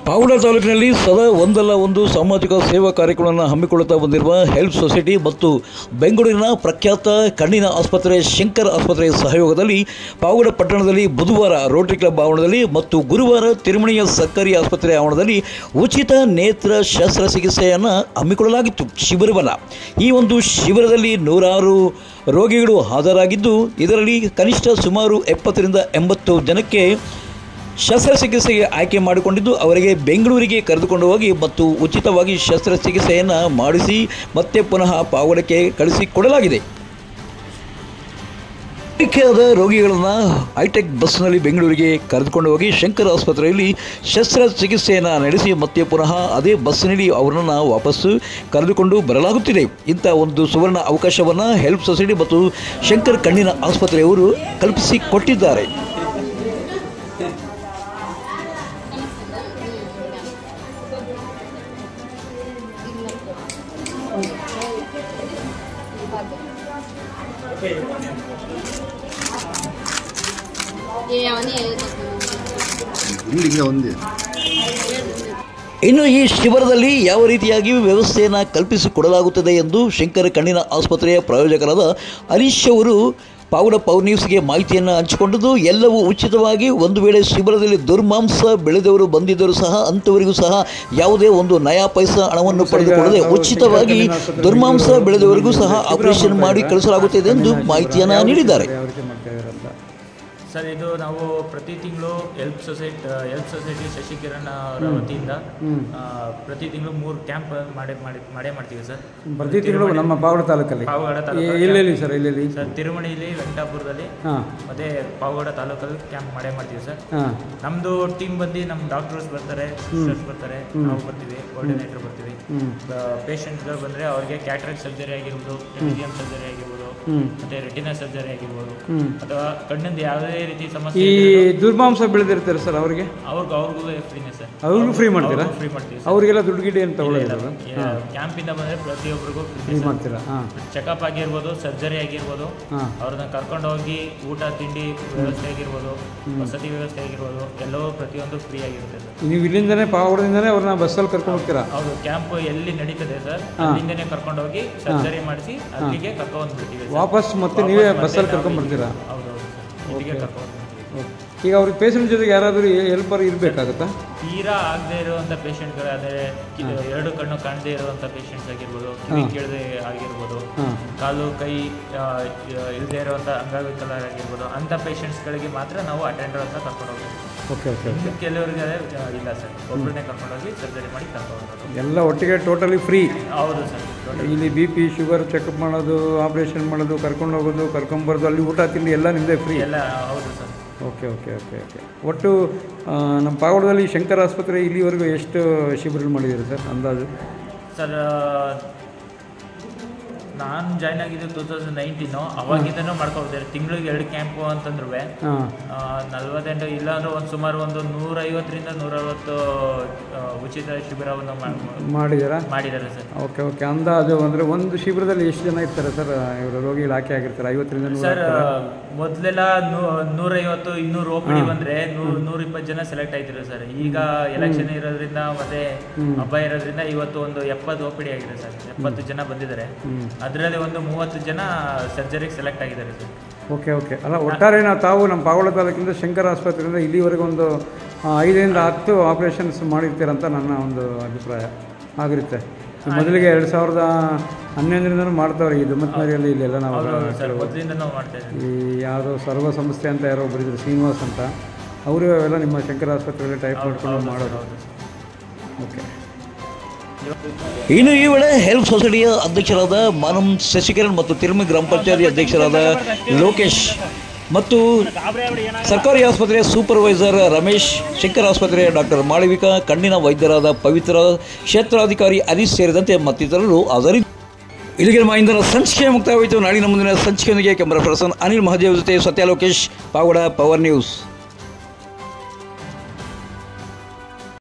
ಪಾವಗಡ ತಾಲೂಕಿನಲ್ಲಿ ಸದಾ ಒಂದಲ್ಲ ಒಂದು ಸಾಮಾಜಿಕ ಸೇವಾ ಕಾರ್ಯಕ್ರಮವನ್ನು ಹಮ್ಮಿಕೊಳ್ಳುತ್ತಾ ಬಂದಿರುವ ಹೆಲ್ಪ್ ಸೊಸೈಟಿ ಮತ್ತು ಬೆಂಗಳೂರಿನ ಪ್ರಖ್ಯಾತ ಕಣ್ಣಿನ ಆಸ್ಪತ್ರೆ ಶಂಕರ್ ಆಸ್ಪತ್ರೆ ಸಹಯೋಗದಲ್ಲಿ ಪಾವಗಡ ಪಟ್ಟಣದಲ್ಲಿ ಬುಧವಾರ ರೋಟರಿ ಕ್ಲಬ್ ಆವರಣದಲ್ಲಿ ಮತ್ತು ಗುರುವಾರ ತಿರುಮಣಿಯ ಸರ್ಕಾರಿ ಆಸ್ಪತ್ರೆ ಆವರಣದಲ್ಲಿ ಉಚಿತ ನೇತ್ರ ಶಸ್ತ್ರಚಿಕಿತ್ಸೆಯನ್ನು ಹಮ್ಮಿಕೊಳ್ಳಲಾಗಿತ್ತು ಶಿಬಿರವನ್ನು. ಈ ಒಂದು ಶಿಬಿರದಲ್ಲಿ ನೂರಾರು ರೋಗಿಗಳು ಹಾಜರಾಗಿದ್ದು ಇದರಲ್ಲಿ ಕನಿಷ್ಠ ಸುಮಾರು 70ರಿಂದ 80 ಜನಕ್ಕೆ ಶಸ್ತ್ರಚಿಕಿತ್ಸೆಗೆ ಆಯ್ಕೆ ಮಾಡಿಕೊಂಡಿದ್ದು ಅವರಿಗೆ ಬೆಂಗಳೂರಿಗೆ ಕರೆದುಕೊಂಡು ಹೋಗಿ ಮತ್ತು ಉಚಿತವಾಗಿ ಶಸ್ತ್ರಚಿಕಿತ್ಸೆಯನ್ನು ಮಾಡಿಸಿ ಮತ್ತೆ ಪುನಃ ಪಾವಗಡಕ್ಕೆ ಕಳಿಸಿಕೊಡಲಾಗಿದೆ. ಆಯ್ಕೆಯಾದ ರೋಗಿಗಳನ್ನು ಹೈಟೆಕ್ ಬಸ್ನಲ್ಲಿ ಬೆಂಗಳೂರಿಗೆ ಕರೆದುಕೊಂಡು ಹೋಗಿ ಶಂಕರ್ ಆಸ್ಪತ್ರೆಯಲ್ಲಿ ಶಸ್ತ್ರಚಿಕಿತ್ಸೆಯನ್ನು ನಡೆಸಿ ಮತ್ತೆ ಪುನಃ ಅದೇ ಬಸ್ಸಿನಲ್ಲಿ ಅವರನ್ನು ವಾಪಸ್ಸು ಕರೆದುಕೊಂಡು ಬರಲಾಗುತ್ತಿದೆ. ಇಂಥ ಒಂದು ಸುವರ್ಣ ಅವಕಾಶವನ್ನು ಹೆಲ್ಪ್ ಸೊಸೈಟಿ ಮತ್ತು ಶಂಕರ್ ಕಣ್ಣಿನ ಆಸ್ಪತ್ರೆಯವರು ಕಲ್ಪಿಸಿಕೊಟ್ಟಿದ್ದಾರೆ. ಇನ್ನು ಈ ಶಿಬಿರದಲ್ಲಿ ಯಾವ ರೀತಿಯಾಗಿ ವ್ಯವಸ್ಥೆಯನ್ನು ಕಲ್ಪಿಸಿಕೊಡಲಾಗುತ್ತದೆ ಎಂದು ಶಂಕರ ಕಣ್ಣಿನ ಆಸ್ಪತ್ರೆಯ ಪ್ರಾಯೋಜಕರಾದ ಹರೀಶ್ ಅವರು ಪಾವಗಡ ಪವರ್ ನ್ಯೂಸ್ಗೆ ಮಾಹಿತಿಯನ್ನು ಹಂಚಿಕೊಂಡಿದ್ದು, ಎಲ್ಲವೂ ಉಚಿತವಾಗಿ, ಒಂದು ವೇಳೆ ಶಿಬಿರದಲ್ಲಿ ದುರ್ಮಾಂಸ ಬೆಳೆದವರು ಬಂದಿದ್ದರೂ ಸಹ ಅಂಥವರಿಗೂ ಸಹ ಯಾವುದೇ ಒಂದು ನಯಾ ಪೈಸಾ ಹಣವನ್ನು ಪಡೆದುಕೊಳ್ಳದೆ ಉಚಿತವಾಗಿ ದುರ್ಮಾಂಸ ಬೆಳೆದವರಿಗೂ ಸಹ ಆಪರೇಷನ್ ಮಾಡಿ ಕಳಿಸಲಾಗುತ್ತದೆ ಎಂದು ಮಾಹಿತಿಯನ್ನು ನೀಡಿದ್ದಾರೆ. ಸರ್, ಇದು ನಾವು ಪ್ರತಿ ತಿಂಗಳು ಹೆಲ್ಪ್ ಸೊಸೈಟಿ ಶಶಿಕಿರಣ್ ಅವರ ವತಿಯಿಂದ ಪ್ರತಿ ತಿಂಗಳು 3 ಕ್ಯಾಂಪ್ ಮಾಡೇ ಮಾಡ್ತೀವಿ ಸರ್. ಪ್ರತಿ ತಿಂಗಳು ನಮ್ಮ ಪಾವಗಡ ತಾಲೂಕಲ್ಲಿ ಸರ್, ತಿರುಮಣಿಲಿ, ವೆಂಕಟಾಪುರದಲ್ಲಿ ಮತ್ತೆ ಪಾವಗಡ ತಾಲೂಕಲ್ಲಿ ಕ್ಯಾಂಪ್ ಮಾಡೇ ಮಾಡ್ತೀವಿ ಸರ್. ನಮ್ಮದು ಟೀಮ್ ಬಂದು ನಮ್ಮ ಡಾಕ್ಟರ್ಸ್ ಬರ್ತಾರೆ, ಸಿಸ್ಟರ್ಸ್ ಬರ್ತಾರೆ, ನಾವು ಬರ್ತೀವಿ, ಕೋಆರ್ಡಿನೇಟರ್ ಬರ್ತೀವಿ. ಪೇಷಂಟ್ಗಳು ಬಂದರೆ ಅವ್ರಿಗೆ ಕ್ಯಾಟ್ರಾಕ್ಟ್ ಸರ್ಜರಿ ಆಗಿರ್ಬೋದು, ಮೀಡಿಯಂ ಸರ್ಜರಿ ಆಗಿರ್ಬೋದು, ಮತ್ತೆ ರೆಟಿನಾ ಸರ್ಜರಿ ಆಗಿರ್ಬೋದು, ಅಥವಾ ಕಣ್ಣಿಂದ ಯಾವುದೇ ರೀತಿ ಸಮಸ್ಯೆ, ಈ ದುರ್ಮಾಂಸ ಬೆಳೆದಿರ್ತಾರೆ ಸರ್ ಅವ್ರಿಗೂ ಫ್ರೀನೇ ಸರ್. ಅವ್ರಿಗೂ ಫ್ರೀ ಮಾಡ್ತೀರಾ? ಫ್ರೀ ಮಾಡ್ತೀವಿ. ಅವರಿಗೆಲ್ಲ ದುಡ್ಡು ಗಿಡ್ಡೆ ಅಂತ ಕ್ಯಾಂಪಿಂದ ಬಂದರೆ ಪ್ರತಿಯೊಬ್ಬರಿಗೂ ಫ್ರೀ ಮಾಡ್ತೀರಾ? ಚೆಕಪ್ ಆಗಿರ್ಬೋದು, ಸರ್ಜರಿ ಆಗಿರ್ಬೋದು, ಅವ್ರನ್ನ ಕರ್ಕೊಂಡು ಹೋಗಿ ಊಟ ತಿಂಡಿ ವ್ಯವಸ್ಥೆ ಆಗಿರ್ಬೋದು, ವಸತಿ ವ್ಯವಸ್ಥೆ ಆಗಿರ್ಬೋದು, ಎಲ್ಲವೂ ಪ್ರತಿಯೊಂದು ಫ್ರೀ ಆಗಿರುತ್ತೆ ಸರ್. ನೀವು ಇಲ್ಲಿಂದನೇ ಪಾವಗಡದಿಂದನೇ ಅವ್ರನ್ನ ಬಸ್ಸಲ್ಲಿ ಕರ್ಕೊಂಡು ಹೋಗ್ತೀರಾ? ಹೌದು, ಕ್ಯಾಂಪ್ ಎಲ್ಲಿ ನಡೀತದೆ ಸರ್ ಅಲ್ಲಿಂದನೇ ಕರ್ಕೊಂಡು ಹೋಗಿ ಸರ್ಜರಿ ಮಾಡಿಸಿ ಅಲ್ಲಿಗೆ ಕರ್ಕೊಂಡು ಬಿಡ್ತೀವಿ. ವಾಪಸ್ ಮತ್ತೆ ನೀವೇ ಬಸ್ಸಲ್ಲಿ ಕರ್ಕೊಂಡು ಬರ್ತೀರಾ? ಹೌದು, ಇಲ್ಲಿಗೆ ಕರ್ಕೊಂಡು. ಈಗ ಅವ್ರಿಗೆ ಪೇಷಂಟ್ ಜೊತೆಗೆ ಯಾರಾದರೂ ಹೆಲ್ಪರ್ ಇರಬೇಕಾಗುತ್ತಾ? ತೀರಾ ಆಗದೆ ಇರುವಂಥ ಪೇಷಂಟ್ಗಳಾದರೆ, 2 ಕಣ್ಣು ಕಾಣದೇ ಇರುವಂಥ ಪೇಷಂಟ್ಸ್ ಆಗಿರ್ಬೋದು, ಕಿವಿ ಕೇಳದೆ ಆಗಿರ್ಬೋದು, ಕಾಲು ಕೈ ಇಲ್ಲದೆ ಇರುವಂಥ ಅಂಗವಿಕಲರಾಗಿರ್ಬೋದು, ಅಂಥ ಪೇಷಂಟ್ಸ್ಗಳಿಗೆ ಮಾತ್ರ ನಾವು ಅಟೆಂಡರ್ ಅಂತ ಕರ್ಕೊಂಡು ಹೋಗ್ತೀವಿ. ಕೆಲವರಿಗೆ ಇಲ್ಲ ಸರ್, ಒಬ್ಬರನ್ನೇ ಕರ್ಕೊಂಡೋಗಿ ಸರ್ಜರಿ ಮಾಡಿ ಕರ್ಕೊಂಡು ಹೋಗೋದು. ಎಲ್ಲ ಒಟ್ಟಿಗೆ ಟೋಟಲಿ ಫ್ರೀ? ಹೌದು ಸರ್. ಇಲ್ಲಿ BP, ಶುಗರ್ ಚೆಕಪ್ ಮಾಡೋದು, ಆಪ್ರೇಷನ್ ಮಾಡೋದು, ಕರ್ಕೊಂಡು ಹೋಗೋದು, ಕರ್ಕೊಂಬರೋದು, ಅಲ್ಲಿ ಊಟ ತಿಂಡಿ ಎಲ್ಲ ನಿಮ್ಮದೇ ಫ್ರೀ? ಎಲ್ಲ ಹೌದು sir. Okay okay okay okay ಒಟ್ಟು ನಮ್ಮ ಪಾವಗಡದಲ್ಲಿ ಶಂಕರ್ ಆಸ್ಪತ್ರೆ ಇಲ್ಲಿವರೆಗೂ ಎಷ್ಟು ಶಿಬಿರಗಳು ಮಾಡಿದ್ದೀರಿ ಸರ್ ಅಂದಾಜು? ಸರ್, ನಾನು ಜಾಯ್ನ್ ಆಗಿದ್ದು 2019. ಅವಾಗಿಂದನೂ ಮಾಡ್ಕೊಳ್ತಾರೆ. ತಿಂಗಳಿಗೆ 2 ಕ್ಯಾಂಪು ಅಂತಂದ್ರೂ 48 ಇಲ್ಲಾಂದ್ರೆ ಸುಮಾರು 150ರಿಂದ 160 ಉಚಿತ ಶಿಬಿರವನ್ನು ಮಾಡಿದ್ದಾರೆ ಸರ್. ಓಕೆ ಓಕೆ ಅಂದಾಜು ಅಂದರೆ ಒಂದು ಶಿಬಿರದಲ್ಲಿ ಎಷ್ಟು ಜನ ಇರ್ತಾರೆ ಸರ್ ಇವರು ರೋಗಿಗಳು ಆಯ್ಕೆ ಆಗಿರ್ತಾರೆ? 50ರಿಂದ 100 ಸರ್. ಮೊದಲೆಲ್ಲ 150-200 OPD ಬಂದರೆ 120 ಜನ ಸೆಲೆಕ್ಟ್ ಆಯ್ತಿದ್ರು ಸರ್. ಈಗ ಎಲೆಕ್ಷನ್ ಇರೋದ್ರಿಂದ ಮತ್ತೆ ಹಬ್ಬ ಇರೋದ್ರಿಂದ ಇವತ್ತು ಒಂದು 70 OPD ಆಗಿದೆ ಸರ್. 70 ಜನ ಬಂದಿದ್ದಾರೆ. ಅದರಲ್ಲಿ ಒಂದು 30 ಜನ ಸರ್ಜರಿಗೆ ಸೆಲೆಕ್ಟ್ ಆಗಿದ್ದಾರೆ ಸರ್. ಓಕೆ ಓಕೆ ಅಲ್ಲ, ಒಟ್ಟಾರೆ ತಾವು ನಮ್ಮ ಪಾವಗಡ ತಾಲೂಕಿಂದ ಶಂಕರ್ ಆಸ್ಪತ್ರೆಯಿಂದ ಇಲ್ಲಿವರೆಗೂ ಒಂದು 5ರಿಂದ 10 ಆಪ್ರೇಷನ್ಸ್ ಮಾಡಿರ್ತೀರಂತ ನನ್ನ ಒಂದು ಅಭಿಪ್ರಾಯ ಆಗಿರುತ್ತೆ. ಮೊದಲಿಗೆ 2011ರಿಂದನೂ ಮಾಡ್ತಾವ್ರಿ ಈ ದುಮ್ಮತ್ಮರಿಯಲ್ಲಿ. ಇಲ್ಲೆಲ್ಲ ನಾವು ಈ ಯಾವುದೋ ಸರ್ವ ಸಂಸ್ಥೆ ಅಂತ ಯಾರೋ ಒಬ್ಬರಿದ್ರು, ಶ್ರೀನಿವಾಸ್ ಅಂತ, ಅವರು ಅವೆಲ್ಲ ನಿಮ್ಮ ಶಂಕರ್ ಆಸ್ಪತ್ರೆಯಲ್ಲಿ ಟೈಪ್ ಮಾಡ್ಕೊಂಡು ಮಾಡೋದು. ಓಕೆ. ಇನ್ನು ಈ ವೇಳೆ ಹೆಲ್ಪ್ ಸೊಸೈಟಿಯ ಅಧ್ಯಕ್ಷರಾದ ಮಾನಮ್ ಶಶಿಕಿರಣ್ ಮತ್ತು ತಿರುಮಣಿ ಗ್ರಾಮ ಪಂಚಾಯತಿ ಅಧ್ಯಕ್ಷರಾದ ಲೋಕೇಶ್ ಮತ್ತು ಸರ್ಕಾರಿ ಆಸ್ಪತ್ರೆಯ ಸೂಪರ್ವೈಸರ್ ರಮೇಶ್, ಶಂಕರ್ ಆಸ್ಪತ್ರೆಯ ಡಾಕ್ಟರ್ ಮಾಳವಿಕಾ, ಕಣ್ಣಿನ ವೈದ್ಯರಾದ ಪವಿತ್ರ, ಕ್ಷೇತ್ರಾಧಿಕಾರಿ ಹರೀಶ್ ಸೇರಿದಂತೆ ಮತ್ತಿತರರು ಹಾಜರಿದ್ದರು. ಇಲ್ಲಿಗೆ ನಮ್ಮ ಇಂದಿನ ಸಂಚಿಕೆ ಮುಕ್ತಾಯವಾಯಿತು. ನಾಳಿನ ಮುಂದಿನ ಸಂಚಿಕೆಯೊಂದಿಗೆ ಕ್ಯಾಮರಾ ಪರ್ಸನ್ ಅನಿಲ್ ಮಹದೇವ್ ಜೊತೆ ಸತ್ಯ ಲೋಕೇಶ್, ಪಾವಗಡ ಪವರ್ ನ್ಯೂಸ್.